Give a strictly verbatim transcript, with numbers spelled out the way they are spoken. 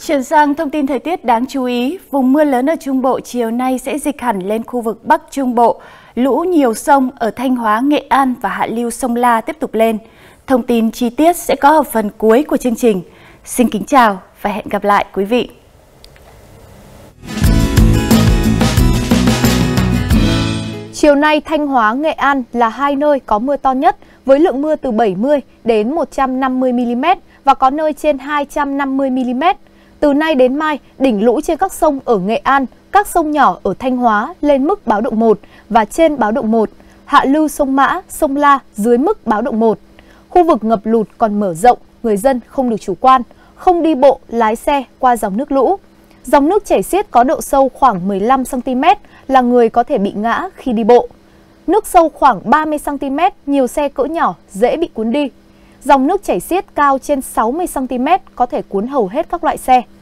Chuyển sang thông tin thời tiết đáng chú ý, vùng mưa lớn ở Trung Bộ chiều nay sẽ dịch hẳn lên khu vực Bắc Trung Bộ. Lũ nhiều sông ở Thanh Hóa, Nghệ An và hạ lưu sông La tiếp tục lên. Thông tin chi tiết sẽ có ở phần cuối của chương trình. Xin kính chào và hẹn gặp lại quý vị. Chiều nay, Thanh Hóa, Nghệ An là hai nơi có mưa to nhất với lượng mưa từ bảy mươi đến một trăm năm mươi mi-li-mét và có nơi trên hai trăm năm mươi mi-li-mét. Từ nay đến mai, đỉnh lũ trên các sông ở Nghệ An, các sông nhỏ ở Thanh Hóa lên mức báo động một và trên báo động một, hạ lưu sông Mã, sông La dưới mức báo động một. Khu vực ngập lụt còn mở rộng, người dân không được chủ quan, không đi bộ, lái xe qua dòng nước lũ. Dòng nước chảy xiết có độ sâu khoảng mười lăm xăng-ti-mét là người có thể bị ngã khi đi bộ. Nước sâu khoảng ba mươi xăng-ti-mét, nhiều xe cỡ nhỏ dễ bị cuốn đi. Dòng nước chảy xiết cao trên sáu mươi xăng-ti-mét có thể cuốn hầu hết các loại xe.